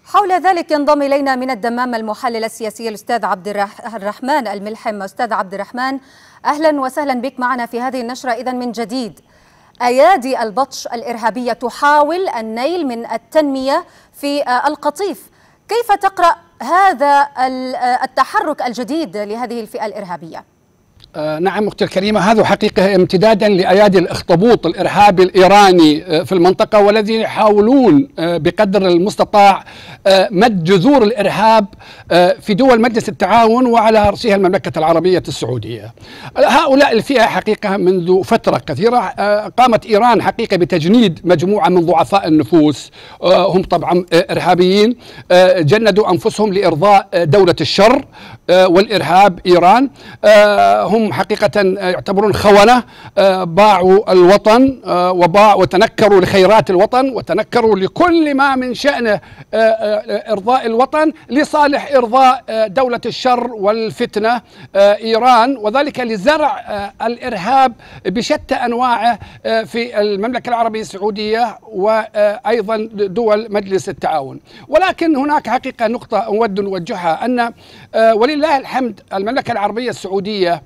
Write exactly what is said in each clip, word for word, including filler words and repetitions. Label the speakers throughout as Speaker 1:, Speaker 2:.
Speaker 1: حول ذلك ينضم إلينا من الدمام المحلل السياسي الأستاذ عبد الرحمن الملحم. أستاذ عبد الرحمن، أهلا وسهلا بك معنا في هذه النشرة. إذن من جديد، أيادي البطش الإرهابية تحاول النيل من التنمية في القطيف، كيف تقرأ هذا التحرك الجديد لهذه الفئة الإرهابية؟
Speaker 2: آه نعم أختي الكريمة، هذا حقيقة امتدادا لأيادي الأخطبوط الإرهابي الإيراني آه في المنطقة، والذين يحاولون آه بقدر المستطاع آه مد جذور الإرهاب آه في دول مجلس التعاون وعلى رأسها المملكة العربية السعودية. هؤلاء الفئة حقيقة منذ فترة كثيرة آه قامت إيران حقيقة بتجنيد مجموعة من ضعفاء النفوس، آه هم طبعا آه إرهابيين آه جندوا أنفسهم لإرضاء آه دولة الشر آه والإرهاب إيران. آه هم حقيقة يعتبرون خونة، باعوا الوطن وباع وتنكروا لخيرات الوطن وتنكروا لكل ما من شأنه إرضاء الوطن لصالح إرضاء دولة الشر والفتنة إيران، وذلك لزرع الإرهاب بشتى أنواعه في المملكة العربية السعودية وأيضا دول مجلس التعاون. ولكن هناك حقيقة نقطة أود نوجهها، أن ولله الحمد المملكة العربية السعودية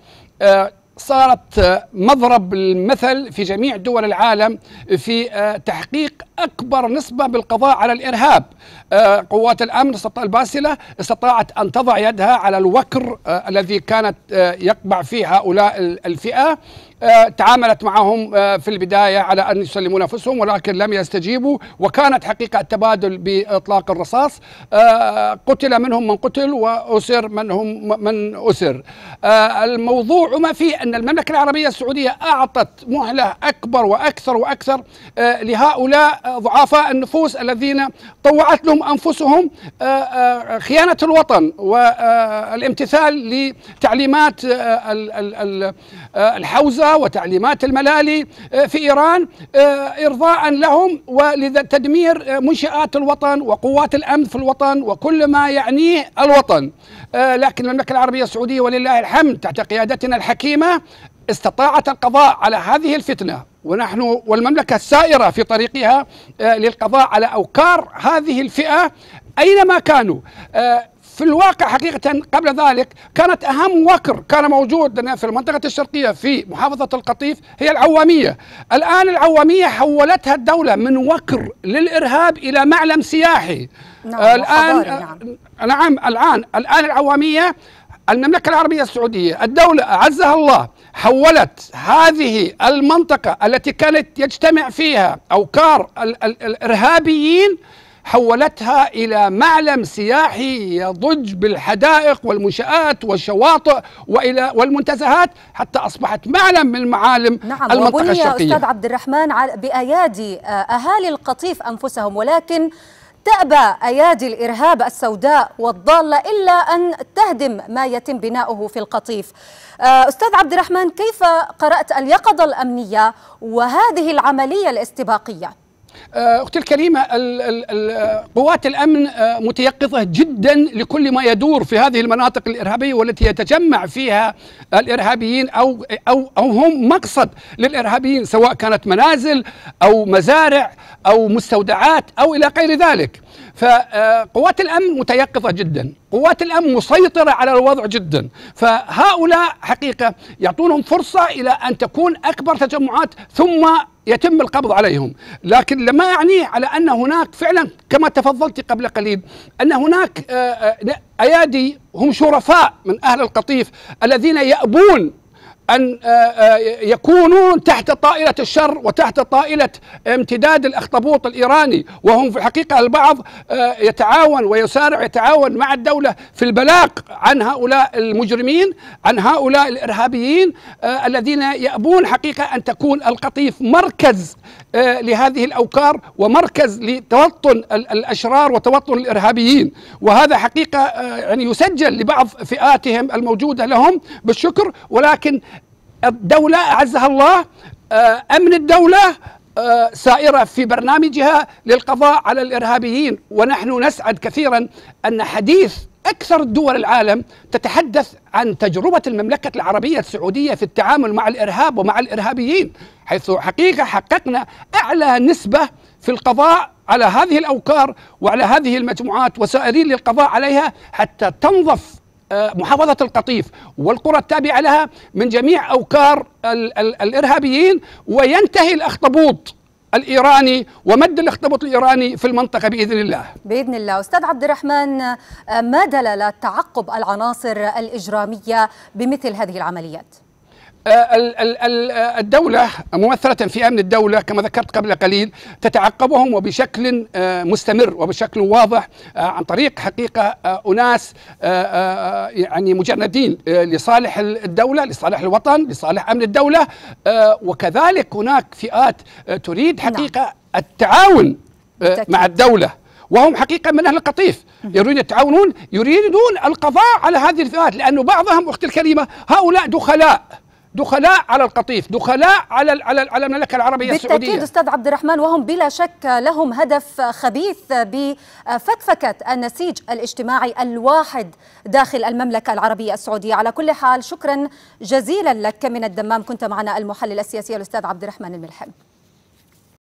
Speaker 2: صارت مضرب المثل في جميع دول العالم في تحقيق أكبر نسبة بالقضاء على الإرهاب. قوات الأمن الباسلة استطاعت أن تضع يدها على الوكر الذي كانت يقبع فيه هؤلاء الفئة. تعاملت معهم في البداية على أن يسلمون أنفسهم، ولكن لم يستجيبوا، وكانت حقيقة التبادل بإطلاق الرصاص. قتل منهم من قتل وأسر منهم من أسر. الموضوع ما فيه أن المملكة العربية السعودية أعطت مهلة أكبر وأكثر وأكثر لهؤلاء ضعفاء النفوس الذين طوعت لهم أنفسهم خيانة الوطن والامتثال لتعليمات الحوزة وتعليمات الملالي في إيران إرضاء لهم ولتدمير منشآت الوطن وقوات الأمن في الوطن وكل ما يعنيه الوطن. لكن المملكة العربية السعودية ولله الحمد تحت قيادتنا الحكيمة استطاعت القضاء على هذه الفتنة، ونحن والمملكة السائرة في طريقها للقضاء على أوكار هذه الفئة أينما كانوا. في الواقع حقيقة قبل ذلك كانت أهم وكر كان موجود في المنطقة الشرقية في محافظة القطيف هي العوامية. الآن العوامية حولتها الدولة من وكر للإرهاب إلى معلم سياحي.
Speaker 1: نعم
Speaker 2: الآن
Speaker 1: نعم.
Speaker 2: نعم الآن الآن العوامية المملكة العربية السعودية الدولة أعزها الله حولت هذه المنطقة التي كانت يجتمع فيها أوكار الإرهابيين، حولتها إلى معلم سياحي يضج بالحدائق والمنشآت والشواطئ وإلى والمنتزهات، حتى أصبحت معلم من معالم
Speaker 1: نعم
Speaker 2: المنطقة الشرقية.
Speaker 1: وبني أستاذ عبد الرحمن بأيادي أهالي القطيف أنفسهم، ولكن تأبى أيادي الإرهاب السوداء والضالة إلا أن تهدم ما يتم بناؤه في القطيف. أستاذ عبد الرحمن، كيف قرأت اليقظة الأمنية وهذه العملية الاستباقية؟
Speaker 2: أختي الكريمة، قوات الأمن متيقظة جدا لكل ما يدور في هذه المناطق الإرهابية والتي يتجمع فيها الإرهابيين أو, أو, أو هم مقصد للإرهابيين، سواء كانت منازل أو مزارع أو مستودعات أو إلى غير ذلك. فقوات الأمن متيقظة جدا، قوات الأمن مسيطرة على الوضع جدا، فهؤلاء حقيقة يعطونهم فرصة إلى أن تكون أكبر تجمعات ثم يتم القبض عليهم. لكن لما أعنيه على أن هناك فعلا كما تفضلت قبل قليل أن هناك أيادي هم شرفاء من أهل القطيف الذين يأبون أن يكونون تحت طائلة الشر وتحت طائلة امتداد الأخطبوط الإيراني، وهم في الحقيقة البعض يتعاون ويسارع يتعاون مع الدولة في البلاغ عن هؤلاء المجرمين، عن هؤلاء الإرهابيين الذين يأبون حقيقة أن تكون القطيف مركز لهذه الأوكار ومركز لتوطن الأشرار وتوطن الإرهابيين. وهذا حقيقة يعني يسجل لبعض فئاتهم الموجودة لهم بالشكر. ولكن الدولة أعزها الله، أمن الدولة سائرة في برنامجها للقضاء على الإرهابيين. ونحن نسعد كثيرا أن حديث أكثر دول العالم تتحدث عن تجربة المملكة العربية السعودية في التعامل مع الإرهاب ومع الإرهابيين، حيث حقيقة حققنا أعلى نسبة في القضاء على هذه الأوكار وعلى هذه المجموعات وسائرين للقضاء عليها حتى تنظف محافظة القطيف والقرى التابعة لها من جميع أوكار ال ال الإرهابيين، وينتهي الأخطبوط الإيراني ومد الأخطبوط الإيراني في المنطقة بإذن الله.
Speaker 1: بإذن الله. أستاذ عبد الرحمن، ما دلالات تعقب العناصر الإجرامية بمثل هذه العمليات؟
Speaker 2: الدولة ممثلة في أمن الدولة كما ذكرت قبل قليل تتعقبهم وبشكل مستمر وبشكل واضح عن طريق حقيقة أناس يعني مجندين لصالح الدولة، لصالح الوطن، لصالح أمن الدولة، وكذلك هناك فئات تريد حقيقة التعاون مع الدولة وهم حقيقة من أهل القطيف، يريدون يتعاونون، يريدون القضاء على هذه الفئات، لأنه بعضهم أختي الكريمة هؤلاء دخلاء دخلاء على القطيف، دخلاء على على على المملكه العربيه السعوديه.
Speaker 1: بالتاكيد استاذ عبد الرحمن، وهم بلا شك لهم هدف خبيث بفكفكه النسيج الاجتماعي الواحد داخل المملكه العربيه السعوديه. على كل حال شكرا جزيلا لك من الدمام، كنت معنا المحلل السياسي الاستاذ عبد الرحمن الملحم.